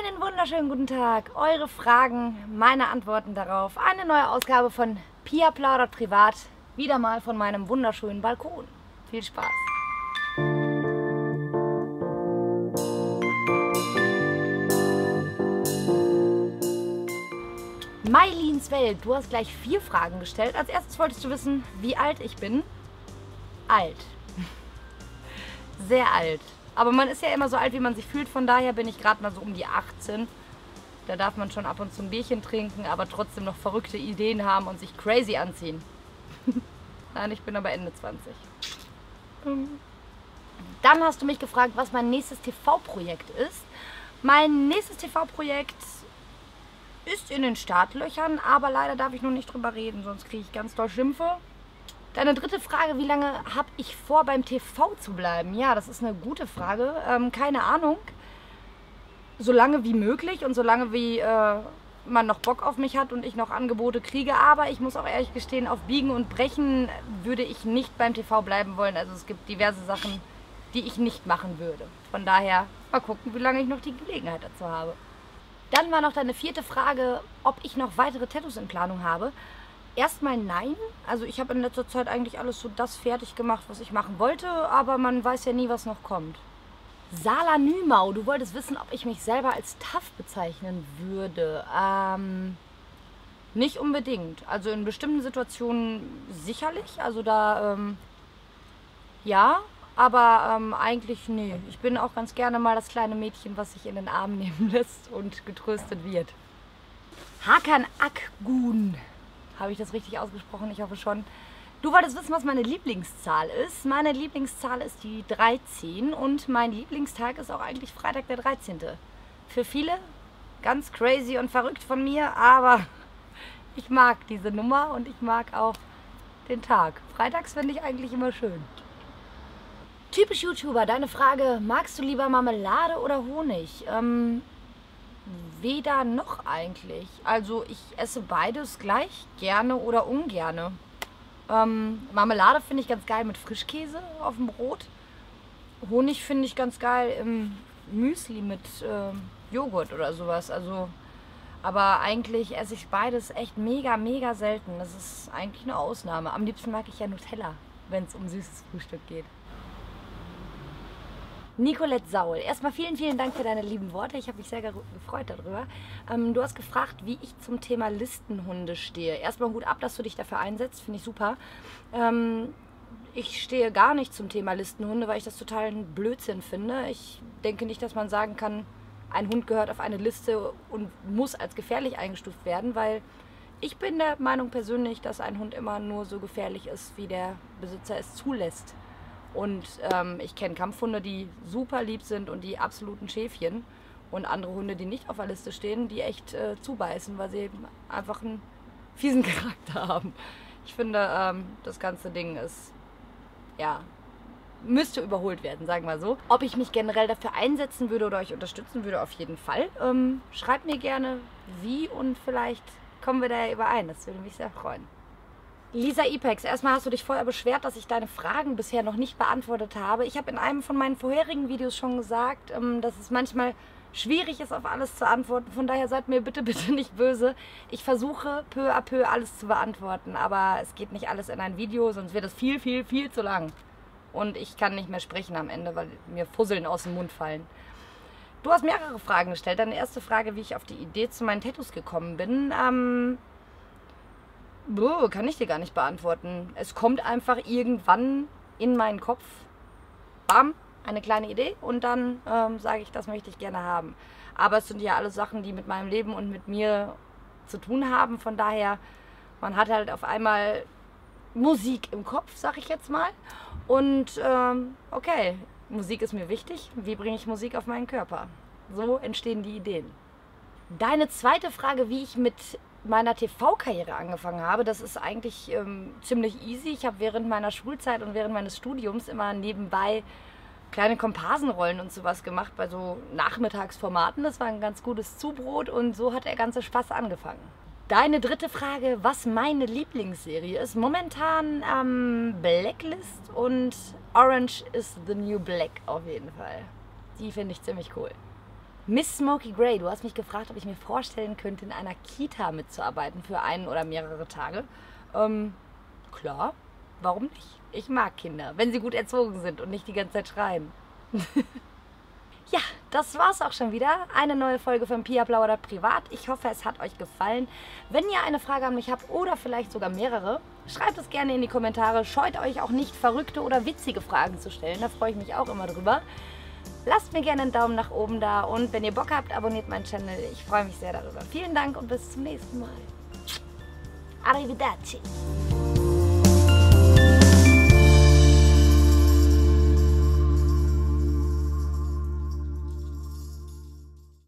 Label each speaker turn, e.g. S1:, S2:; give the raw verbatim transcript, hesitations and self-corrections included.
S1: Einen wunderschönen guten Tag. Eure Fragen, meine Antworten darauf. Eine neue Ausgabe von Pia plaudert privat. Wieder mal von meinem wunderschönen Balkon. Viel Spaß. Mailins Welt, du hast gleich vier Fragen gestellt. Als erstes wolltest du wissen, wie alt ich bin. Alt. Sehr alt. Aber man ist ja immer so alt, wie man sich fühlt. Von daher bin ich gerade mal so um die achtzehn. Da darf man schon ab und zu ein Bierchen trinken, aber trotzdem noch verrückte Ideen haben und sich crazy anziehen. Nein, ich bin aber Ende zwanzig. Dann hast du mich gefragt, was mein nächstes T V-Projekt ist. Mein nächstes T V-Projekt ist in den Startlöchern, aber leider darf ich noch nicht drüber reden, sonst kriege ich ganz doll Schimpfe. Deine dritte Frage, wie lange habe ich vor, beim T V zu bleiben? Ja, das ist eine gute Frage. Ähm, keine Ahnung. So lange wie möglich und so lange wie äh, man noch Bock auf mich hat und ich noch Angebote kriege. Aber ich muss auch ehrlich gestehen, auf Biegen und Brechen würde ich nicht beim T V bleiben wollen. Also es gibt diverse Sachen, die ich nicht machen würde. Von daher mal gucken, wie lange ich noch die Gelegenheit dazu habe. Dann war noch deine vierte Frage, ob ich noch weitere Tattoos in Planung habe. Erstmal nein. Also ich habe in letzter Zeit eigentlich alles so das fertig gemacht, was ich machen wollte, aber man weiß ja nie, was noch kommt. Sala Nymau, du wolltest wissen, ob ich mich selber als tough bezeichnen würde. Ähm, nicht unbedingt. Also in bestimmten Situationen sicherlich. Also da, ähm, ja, aber ähm, eigentlich nee. Ich bin auch ganz gerne mal das kleine Mädchen, was sich in den Arm nehmen lässt und getröstet wird. Hakan Akgun. Habe ich das richtig ausgesprochen? Ich hoffe schon. Du wolltest wissen, was meine Lieblingszahl ist. Meine Lieblingszahl ist die dreizehn und mein Lieblingstag ist auch eigentlich Freitag der dreizehnte. Für viele ganz crazy und verrückt von mir, aber ich mag diese Nummer und ich mag auch den Tag. Freitags finde ich eigentlich immer schön. Typisch YouTuber, deine Frage, magst du lieber Marmelade oder Honig? Ähm, Weder noch eigentlich. Also ich esse beides gleich gerne oder ungerne. Ähm, Marmelade finde ich ganz geil mit Frischkäse auf dem Brot. Honig finde ich ganz geil im Müsli mit ähm, Joghurt oder sowas. Also, aber eigentlich esse ich beides echt mega, mega selten. Das ist eigentlich eine Ausnahme. Am liebsten mag ich ja Nutella, wenn es um süßes Frühstück geht. Nicolette Saul, erstmal vielen, vielen Dank für deine lieben Worte. Ich habe mich sehr gefreut darüber. Ähm, du hast gefragt, wie ich zum Thema Listenhunde stehe. Erstmal Hut ab, dass du dich dafür einsetzt, finde ich super. Ähm, ich stehe gar nicht zum Thema Listenhunde, weil ich das total ein Blödsinn finde. Ich denke nicht, dass man sagen kann, ein Hund gehört auf eine Liste und muss als gefährlich eingestuft werden, weil ich bin der Meinung persönlich, dass ein Hund immer nur so gefährlich ist, wie der Besitzer es zulässt. Und ähm, ich kenne Kampfhunde, die super lieb sind und die absoluten Schäfchen. Und andere Hunde, die nicht auf der Liste stehen, die echt äh, zubeißen, weil sie einfach einen fiesen Charakter haben. Ich finde, ähm, das ganze Ding ist, ja, müsste überholt werden, sagen wir so. Ob ich mich generell dafür einsetzen würde oder euch unterstützen würde, auf jeden Fall. Ähm, schreibt mir gerne, wie, und vielleicht kommen wir da ja überein. Das würde mich sehr freuen. Lisa Ipex, erstmal hast du dich vorher beschwert, dass ich deine Fragen bisher noch nicht beantwortet habe. Ich habe in einem von meinen vorherigen Videos schon gesagt, dass es manchmal schwierig ist, auf alles zu antworten. Von daher seid mir bitte, bitte nicht böse. Ich versuche peu à peu alles zu beantworten, aber es geht nicht alles in ein Video, sonst wird es viel, viel, viel zu lang. Und ich kann nicht mehr sprechen am Ende, weil mir Fusseln aus dem Mund fallen. Du hast mehrere Fragen gestellt. Deine erste Frage, wie ich auf die Idee zu meinen Tattoos gekommen bin. Ähm, Boah, kann ich dir gar nicht beantworten. Es kommt einfach irgendwann in meinen Kopf, bam, eine kleine Idee und dann ähm, sage ich, das möchte ich gerne haben. Aber es sind ja alles Sachen, die mit meinem Leben und mit mir zu tun haben. Von daher, man hat halt auf einmal Musik im Kopf, sag ich jetzt mal. Und ähm, okay, Musik ist mir wichtig. Wie bringe ich Musik auf meinen Körper? So entstehen die Ideen. Deine zweite Frage, wie ich mit meiner T V-Karriere angefangen habe, das ist eigentlich ähm, ziemlich easy. Ich habe während meiner Schulzeit und während meines Studiums immer nebenbei kleine Komparsenrollen und sowas gemacht bei so Nachmittagsformaten. Das war ein ganz gutes Zubrot und so hat der ganze Spaß angefangen. Deine dritte Frage, was meine Lieblingsserie ist. Momentan ähm, Blacklist und Orange is the New Black auf jeden Fall. Die finde ich ziemlich cool. Miss Smokey Gray, du hast mich gefragt, ob ich mir vorstellen könnte, in einer Kita mitzuarbeiten für einen oder mehrere Tage. Ähm, klar, warum nicht? Ich mag Kinder, wenn sie gut erzogen sind und nicht die ganze Zeit schreien. Ja, das war's auch schon wieder. Eine neue Folge von Pia plaudert privat. Ich hoffe, es hat euch gefallen. Wenn ihr eine Frage an mich habt oder vielleicht sogar mehrere, schreibt es gerne in die Kommentare. Scheut euch auch nicht, verrückte oder witzige Fragen zu stellen. Da freue ich mich auch immer drüber. Lasst mir gerne einen Daumen nach oben da und wenn ihr Bock habt, abonniert meinen Channel. Ich freue mich sehr darüber. Vielen Dank und bis zum nächsten Mal. Arrivederci.